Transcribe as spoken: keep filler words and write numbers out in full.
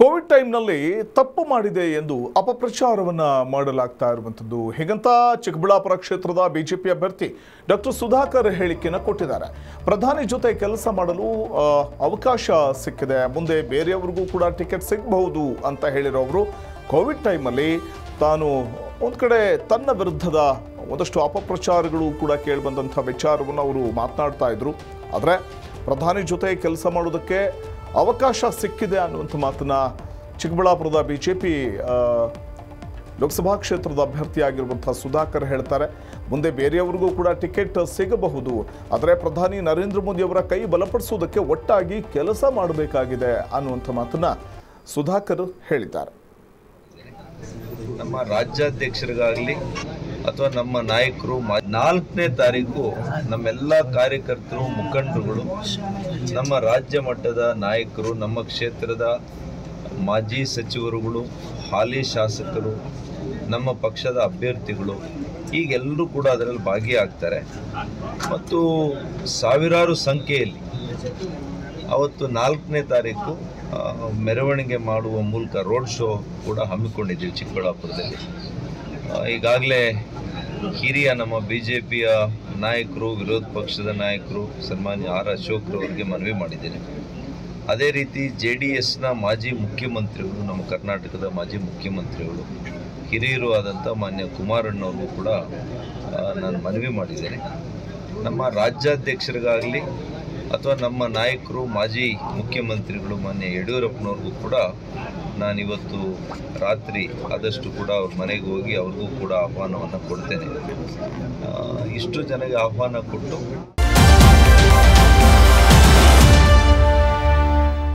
Covid ಟೈಮ್ನಲ್ಲಿ ತಪ್ಪು ಮಾಡಿದೆ ಎಂದು ಅಪಪ್ರಚಾರವನ್ನು ಮಾಡಲಾಗ್ತಾ ಇರುವಂಥದ್ದು. ಹೀಗಂತ ಚಿಕ್ಕಬಳ್ಳಾಪುರ ಕ್ಷೇತ್ರದ ಬಿಜೆಪಿ ಅಭ್ಯರ್ಥಿ ಡಾಕ್ಟರ್ ಸುಧಾಕರ್ ಹೇಳಿಕೆಯನ್ನು ಕೊಟ್ಟಿದ್ದಾರೆ. ಪ್ರಧಾನಿ ಜೊತೆ ಕೆಲಸ ಮಾಡಲು ಅವಕಾಶ ಸಿಕ್ಕಿದೆ, ಮುಂದೆ ಬೇರೆಯವರಿಗೂ ಕೂಡ ಟಿಕೆಟ್ ಸಿಗಬಹುದು ಅಂತ ಹೇಳಿರೋರು ಕೋವಿಡ್ ಟೈಮಲ್ಲಿ ತಾನು ಒಂದು ಕಡೆ ತನ್ನ ವಿರುದ್ಧದ ಒಂದಷ್ಟು ಅಪಪ್ರಚಾರಗಳು ಕೂಡ ಕೇಳಿಬಂದಂಥ ವಿಚಾರವನ್ನು ಅವರು ಮಾತನಾಡ್ತಾ ಇದ್ರು. ಆದರೆ ಪ್ರಧಾನಿ ಜೊತೆ ಕೆಲಸ ಮಾಡೋದಕ್ಕೆ ಅವಕಾಶ ಸಿಕ್ಕಿದೆ ಅನ್ನುವಂಥ ಮಾತನ್ನ ಚಿಕ್ಕಬಳ್ಳಾಪುರದ ಬಿಜೆಪಿ ಲೋಕಸಭಾ ಕ್ಷೇತ್ರದ ಅಭ್ಯರ್ಥಿಯಾಗಿರುವಂಥ ಸುಧಾಕರ್ ಹೇಳ್ತಾರೆ. ಮುಂದೆ ಬೇರೆಯವರಿಗೂ ಕೂಡ ಟಿಕೆಟ್ ಸಿಗಬಹುದು, ಆದರೆ ಪ್ರಧಾನಿ ನರೇಂದ್ರ ಮೋದಿ ಅವರ ಕೈ ಬಲಪಡಿಸುವುದಕ್ಕೆ ಒಟ್ಟಾಗಿ ಕೆಲಸ ಮಾಡಬೇಕಾಗಿದೆ ಅನ್ನುವಂಥ ಮಾತನ್ನ ಸುಧಾಕರ್ ಹೇಳಿದ್ದಾರೆ. ನಮ್ಮ ರಾಜ್ಯಾಧ್ಯಕ್ಷರಿಗಾಗಲಿ ಅಥವಾ ನಮ್ಮ ನಾಯಕರು ನಾಲ್ಕನೇ ತಾರೀಕು ನಮ್ಮೆಲ್ಲ ಕಾರ್ಯಕರ್ತರು ಮುಖಂಡರುಗಳು, ನಮ್ಮ ರಾಜ್ಯ ಮಟ್ಟದ ನಾಯಕರು, ನಮ್ಮ ಕ್ಷೇತ್ರದ ಮಾಜಿ ಸಚಿವರುಗಳು, ಹಾಲಿ ಶಾಸಕರು, ನಮ್ಮ ಪಕ್ಷದ ಅಭ್ಯರ್ಥಿಗಳು ಹೀಗೆಲ್ಲರೂ ಕೂಡ ಅದರಲ್ಲಿ ಭಾಗಿಯಾಗ್ತಾರೆ. ಮತ್ತು ಸಾವಿರಾರು ಸಂಖ್ಯೆಯಲ್ಲಿ ಅವತ್ತು ನಾಲ್ಕನೇ ತಾರೀಕು ಮೆರವಣಿಗೆ ಮಾಡುವ ಮೂಲಕ ರೋಡ್ ಶೋ ಕೂಡ ಹಮ್ಮಿಕೊಂಡಿದ್ದೀವಿ ಚಿಕ್ಕಬಳ್ಳಾಪುರದಲ್ಲಿ. ಈಗಾಗಲೇ ಹಿರಿಯ ನಮ್ಮ ಬಿ ಜೆ ಪಿಯ ನಾಯಕರು, ವಿರೋಧ ಪಕ್ಷದ ನಾಯಕರು ಸನ್ಮಾನ್ಯ ಆರ್ ಅಶೋಕ್ರವರಿಗೆ ಮನವಿ ಮಾಡಿದ್ದೇನೆ. ಅದೇ ರೀತಿ ಜೆ ಡಿ ಎಸ್ನ ಮಾಜಿ ಮುಖ್ಯಮಂತ್ರಿಗಳು, ನಮ್ಮ ಕರ್ನಾಟಕದ ಮಾಜಿ ಮುಖ್ಯಮಂತ್ರಿಗಳು, ಹಿರಿಯರು ಆದಂಥ ಮಾನ್ಯ ಕುಮಾರಣ್ಣವ್ರಿಗೂ ಕೂಡ ನಾನು ಮನವಿ ಮಾಡಿದ್ದೇನೆ. ನಮ್ಮ ರಾಜ್ಯಾಧ್ಯಕ್ಷರಿಗಾಗಲಿ ಅಥವಾ ನಮ್ಮ ನಾಯಕರು, ಮಾಜಿ ಮುಖ್ಯಮಂತ್ರಿಗಳು ಮಾನ್ಯ ಯಡಿಯೂರಪ್ಪನವ್ರಿಗೂ ಕೂಡ ನಾನಿವತ್ತು ರಾತ್ರಿ ಆದಷ್ಟು ಕೂಡ ಅವ್ರ ಮನೆಗೆ ಹೋಗಿ ಅವ್ರಿಗೂ ಕೂಡ ಆಹ್ವಾನವನ್ನು ಕೊಡ್ತೇನೆ. ಇಷ್ಟು ಜನಗೆ ಆಹ್ವಾನ ಕೊಟ್ಟು